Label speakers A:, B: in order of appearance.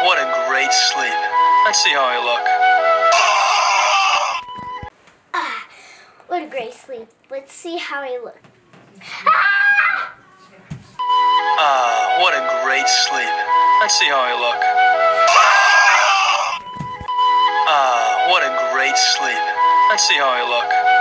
A: What a great sleep. Let's see how I look.
B: What a great sleep. Let's see how I look.
A: What a great sleep. Let's see how I look. What a great sleep. Let's see how I look.